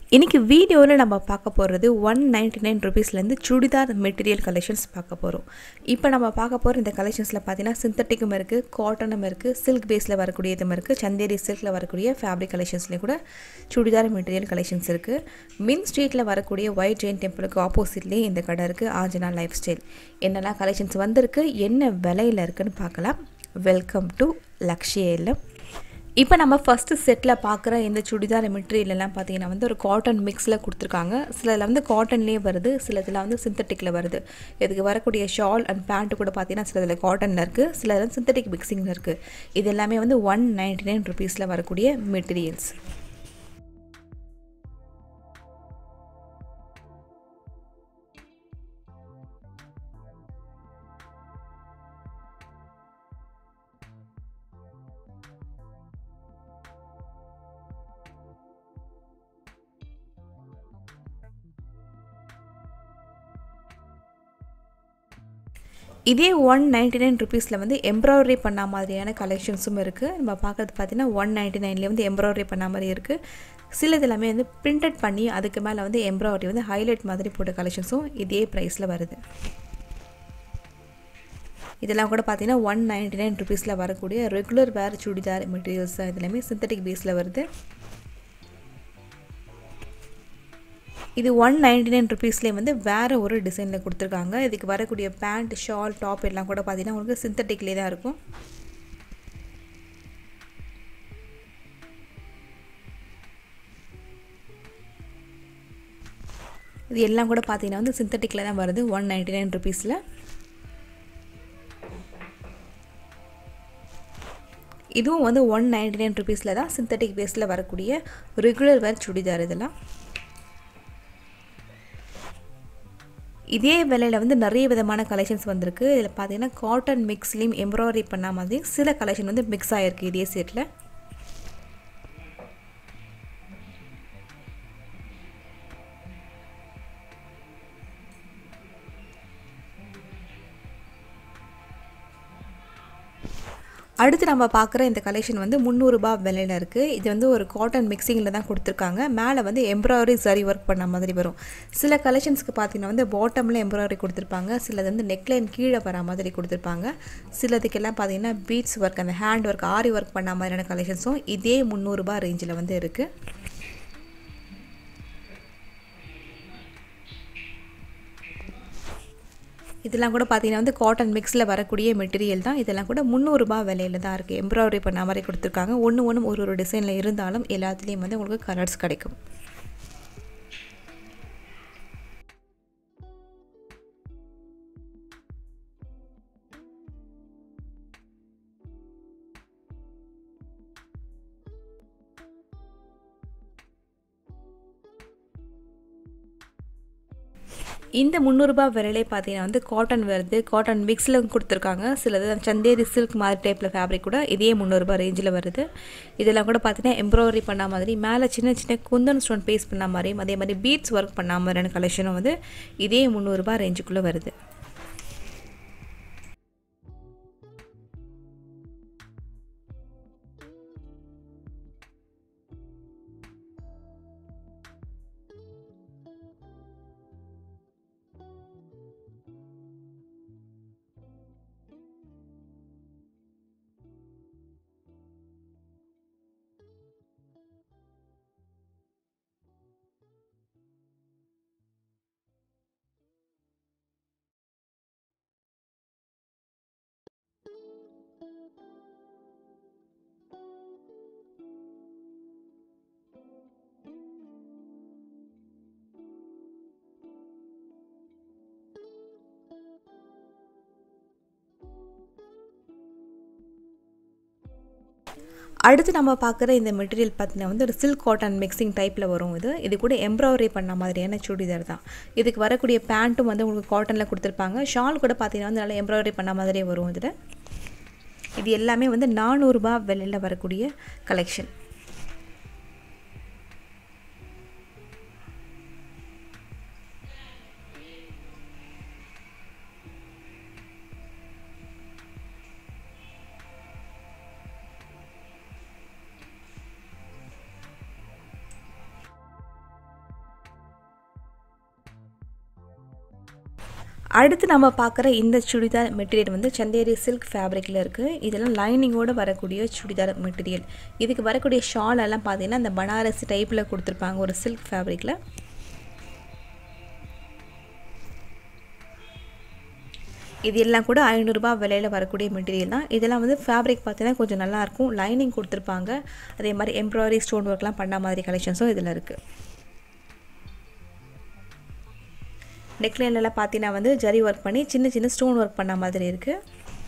இன்னைக்கு வீடியோவில் நம்ம பார்க்க போகிறது 199 ருபீஸ்லேருந்து சுடிதார் மெட்டீரியல் கலெக்ஷன்ஸ் பார்க்க போகிறோம். இப்போ நம்ம பார்க்க போகிற இந்த கலெக்ஷன்ஸில் பார்த்தீங்கன்னா சிந்தட்டிக்கும் இருக்குது, காட்டனும் இருக்குது, சில்க் பேஸில் வரக்கூடிய இதுவும் இருக்குது, சந்தேரி சில்கில் வரக்கூடிய ஃபேப்ரிக் கலெக்ஷன்ஸ்லேயும் கூட சுடிதார் மெட்டீரியல் கலெக்ஷன்ஸ் இருக்குது. மின் ஸ்ட்ரீட்டில் வரக்கூடிய ஒயிட் ஜெயின் டெம்பிளுக்கு ஆப்போசிட்லேயே இந்த கடை இருக்குது, ஆஞ்சனா லைஃப் ஸ்டைல். என்னெல்லாம் கலெக்ஷன்ஸ் வந்திருக்கு, என்ன விலையில் இருக்குதுன்னு பார்க்கலாம். Welcome to lakshyaillam. இப்போ நம்ம ஃபஸ்ட்டு செட்டில் பார்க்குற இந்த சுடிதார் மெட்டீரியல்லாம் பார்த்தீங்கன்னா ஒரு காட்டன் மிக்ஸில் கொடுத்துருக்காங்க. சிலதில் காட்டன்லேயே வருது, சிலதில் சிந்தட்டிக்கில் வருது. இதுக்கு வரக்கூடிய ஷால் அண்ட் பேண்ட்டு கூட பார்த்தீங்கன்னா சிலதில் காட்டனில் இருக்குது, சிலதில் சிந்தட்டிக் மிக்சிங்கில் இருக்குது. இது எல்லாமே 199 ருபீஸில் வரக்கூடிய மெட்டீரியல்ஸ். இதே 199 ருபீஸில் எம்ப்ராய்டரி பண்ண மாதிரியான கலெக்ஷன்ஸும் இருக்குது. நம்ம பார்க்குறது பார்த்தீங்கன்னா 199லேயே எம்ப்ராய்டரி பண்ண மாதிரி இருக்குது. சிலது எல்லாமே பிரிண்டட் பண்ணி அதுக்கு மேலே எம்ப்ராய்டரி ஹைலைட் மாதிரி போட்ட கலெக்ஷன்ஸும் இதே ப்ரைஸில் வருது. இதெல்லாம் கூட பார்த்தீங்கன்னா 199 ருபீஸில் வரக்கூடிய ரெகுலர் வேர் சுடிதார் மெட்டீரியல்ஸ் தான். இதெல்லாமே சிந்தட்டிக் பேஸில் வருது. இது 199 ருபீஸ்லேயே வேறு ஒரு டிசைனில் கொடுத்துருக்காங்க. இதுக்கு வரக்கூடிய பேண்ட், ஷால், டாப் எல்லாம் கூட பார்த்தீங்கன்னா உங்களுக்கு சிந்தட்டிக்லேயே தான் இருக்கும். இது எல்லாம் கூட பார்த்தீங்கன்னா சிந்தட்டிக்கில் தான் வருது 199 ருபீஸில். இதுவும் 199 ருபீஸில் தான் சிந்தட்டிக் பேஸில் வரக்கூடிய ரெகுலர் வேர் சுடிதார். இதெல்லாம் இதே விலையில் நிறைய விதமான கலெக்ஷன்ஸ் வந்திருக்கு. இதில் பார்த்தீங்கன்னா காட்டன் மிக்ஸ்லேயும் எம்ப்ராய்டரி பண்ண மாதிரி சில கலெக்ஷன் மிக்ஸ் ஆகிருக்கு இதே செட்டில். அடுத்து நம்ம பார்க்குற இந்த கலெக்ஷன் 300 ரூபாய் விலையில் இருக்குது. இது ஒரு காட்டன் மிக்சிங்கில் தான் கொடுத்துருக்காங்க. மேலே எம்ப்ராய்டரி சரி ஒர்க் பண்ண மாதிரி வரும். சில கலெக்ஷன்ஸ்க்கு பார்த்தீங்கன்னா பாட்டமில் எம்ப்ராய்டரி கொடுத்துருப்பாங்க, சிலது நெக்லைன் கீழே வர மாதிரி கொடுத்துருப்பாங்க. சிலதுக்கெல்லாம் பார்த்தீங்கன்னா பீட்ஸ் ஒர்க், அந்த ஹேண்ட் ஒர்க், ஆரி ஒர்க் பண்ண மாதிரியான கலெக்ஷன்ஸும் இதே 300 ரூபாய் ரேஞ்சில் இருக்குது. இதெல்லாம் கூட பார்த்தீங்கன்னா காட்டன் மிக்ஸில் வரக்கூடிய மெட்டீரியல் தான். இதெல்லாம் கூட 300 ரூபாய் விலையில் தான் இருக்குது. எம்ப்ராய்டரி பண்ண மாதிரி கொடுத்துருக்காங்க. ஒன்று ஒரு டிசைனில் இருந்தாலும் எல்லாத்துலேயும் உங்களுக்கு கலர்ஸ் கிடைக்கும். இந்த 300 ரூபாய் விலையிலே பார்த்தீங்கன்னா காட்டன் வருது, காட்டன் மிக்ஸில் கொடுத்துருக்காங்க. சிலது சந்தேரி சில்க் மாதிரி டைப்பில் ஃபேப்ரிக் கூட இதே 300 ரூபாய் ரேஞ்சில் வருது. இதெல்லாம் கூட பார்த்தீங்கன்னா எம்ப்ராய்டரி பண்ண மாதிரி மேலே சின்ன சின்ன குந்தன் ஸ்டோன் பேஸ்ட் பண்ண மாதிரியும் அதே மாதிரி பீட்ஸ் ஒர்க் பண்ண மாதிரியான கலெக்ஷனும் இதே 300 ரூபாய் ரேஞ்சுக்குள்ளே வருது. அடுத்து நம்ம பார்க்குற இந்த மெட்டீரியல் பார்த்தீங்கன்னா ஒரு சில்க் காட்டன் மிக்சிங் டைப்பில் வரும். இது கூட எம்ப்ராய்டரி பண்ண மாதிரியான சுடிதார் தான். இதுக்கு வரக்கூடிய பேண்ட்டும் உங்களுக்கு காட்டனில் கொடுத்துருப்பாங்க. ஷால் கூட பார்த்தீங்கன்னா நல்லா எம்ப்ராய்டரி பண்ண மாதிரியே வரும். இது எல்லாமே 400 ரூபாய் விலையில் வரக்கூடிய கலெக்ஷன். அடுத்து நம்ம பார்க்குற இந்த சுடிதார் மெட்டீரியல் வந்து சந்தேரி சில்க் ஃபேப்ரிக்கில் இருக்குது. இதெல்லாம் லைனிங்கோடு வரக்கூடிய சுடிதார் மெட்டீரியல். இதுக்கு வரக்கூடிய ஷால் எல்லாம் பார்த்தீங்கன்னா இந்த பனாரசி டைப்பில் கொடுத்துருப்பாங்க ஒரு சில்க் ஃபேப்ரிக்கில். இது எல்லாம் கூட 500 ரூபாய் விலையில் வரக்கூடிய மெட்டீரியல் தான். இதெல்லாம் வந்து ஃபேப்ரிக் பார்த்தீங்கன்னா கொஞ்சம் நல்லாயிருக்கும். லைனிங் கொடுத்துருப்பாங்க. அதே மாதிரி எம்ப்ராய்டரி ஸ்டோன் ஒர்க்லாம் பண்ண மாதிரி கலெக்ஷன்ஸும் இதில் இருக்குது. நெக்லைன்லாம் பார்த்தீங்கன்னா வந்து ஜரி ஒர்க் பண்ணி சின்ன சின்ன ஸ்டோன் ஒர்க் பண்ண மாதிரி இருக்குது.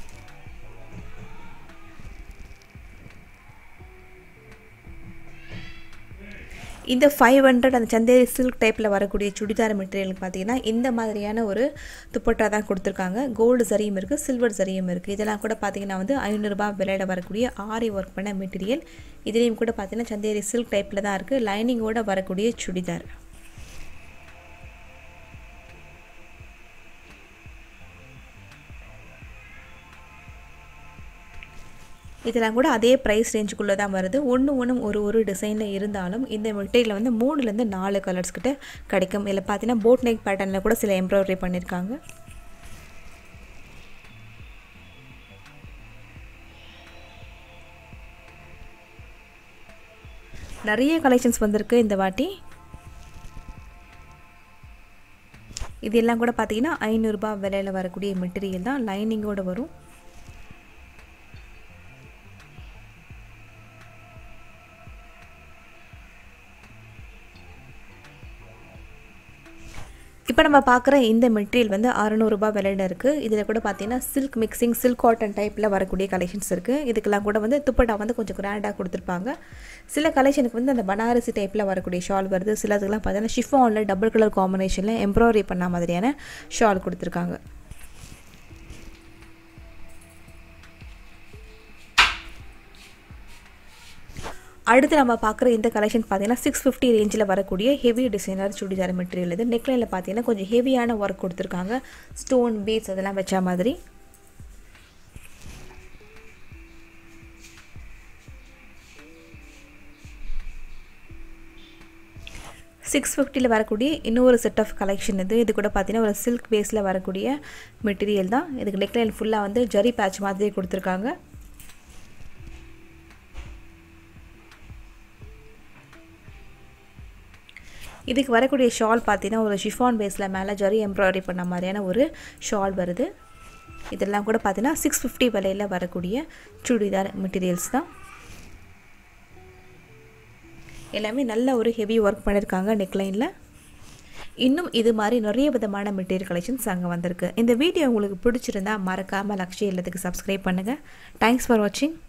இந்த 500 அந்த சந்தேரி சில்க் டைப்பில் வரக்கூடிய சுடிதார் மெட்டீரியல் பார்த்தீங்கன்னா இந்த மாதிரியான ஒரு துப்பட்டா தான் கொடுத்துருக்காங்க. கோல்டு சரியும் இருக்குது, சில்வர் சரியும் இருக்குது. இதெல்லாம் கூட பார்த்தீங்கன்னா வந்து 500 ரூபாய் விலையில் வரக்கூடிய ஆரி ஒர்க் பண்ண மெட்டீரியல். இதுலேயும் கூட பார்த்தீங்கன்னா சந்தேரி சில்க் டைப்பில் தான் இருக்குது. லைனிங்கோடு வரக்கூடிய சுடிதார். இதெல்லாம் கூட அதே ப்ரைஸ் ரேஞ்சுக்குள்ளே தான் வருது. ஒரு டிசைனில் இருந்தாலும் இந்த மெட்டீரியல் வந்து 3லேருந்து 4 கலர்ஸ் கிட்ட கிடைக்கும். இதில் பார்த்தீங்கன்னா போட் நெக் பேட்டர்னில் கூட சில எம்ப்ராய்டரி பண்ணியிருக்காங்க. நிறைய கலெக்ஷன்ஸ் வந்திருக்கு இந்த வாட்டி. இது எல்லாம் கூட பார்த்தீங்கன்னா 500 ரூபாய் விலையில் வரக்கூடிய மெட்டீரியல் தான். லைனிங்கோடு வரும். இப்போ நம்ம பார்க்குற இந்த மெட்டீரியல் வந்து 600 ரூபாய் விலையில் இருக்குது. இதில் கூட பார்த்தீங்கன்னா சில்க் மிக்சிங், சில்க் காட்டன் டைப்பில் வரக்கூடிய கலெக்ஷன்ஸ் இருக்குது. இதுக்கெல்லாம் கூட வந்து துப்பட்டா வந்து கொஞ்சம் கிராண்டாக கொடுத்துருப்பாங்க. சில கலெக்ஷனுக்கு வந்து அந்த பனாரசி டைப்பில் வரக்கூடிய ஷால் வருது. சிலதுக்கெல்லாம் பார்த்தீங்கன்னா ஷிஃபானில் டபுள் கலர் காம்பினேஷனில் எம்ப்ராய்டரி பண்ண மாதிரியான ஷால் கொடுத்துருக்காங்க. அடுத்து நம்ம பார்க்குற இந்த கலெக்ஷன் பார்த்தீங்கன்னா 650 ரேஞ்சில் வரக்கூடிய ஹெவி டிசைனர் சுடிதார் மெட்டீரியல். இது நெக்லைனில் பார்த்தீங்கன்னா கொஞ்சம் ஹெவியான ஒர்க் கொடுத்துருக்காங்க. ஸ்டோன் பீட்ஸ் அதெல்லாம் வச்ச மாதிரி. $650 வரக்கூடிய இன்னொரு செட் ஆஃப் கலெக்ஷன் இது. இது கூட பார்த்தீங்கன்னா ஒரு சில்க் பேஸில் வரக்கூடிய மெட்டீரியல் தான். இதுக்கு நெக்லைன் ஃபுல்லாக வந்து ஜரி பேட்ச் மாதிரி கொடுத்துருக்காங்க. இதுக்கு வரக்கூடிய ஷால் பார்த்தீங்கன்னா ஒரு ஷிஃபான் பேஸில் மேலே ஜரி எம்ப்ராய்டரி பண்ண மாதிரியான ஒரு ஷால் வருது. இதெல்லாம் கூட பார்த்தீங்கன்னா 650 விலையில் வரக்கூடிய சுடிதார் மெட்டீரியல்ஸ் தான். எல்லாமே நல்ல ஒரு ஹெவி ஒர்க் பண்ணியிருக்காங்க நெக்லைனில். இன்னும் இது மாதிரி நிறைய விதமான மெட்டீரியல் கலெக்ஷன்ஸ் அங்கே வந்திருக்கு. இந்த வீடியோ உங்களுக்கு பிடிச்சிருந்தா மறக்காமல் லக்ஷ்யாயில்லத்துக்கு சப்ஸ்கிரைப் பண்ணுங்கள். தேங்க்ஸ் ஃபார் வாட்சிங்.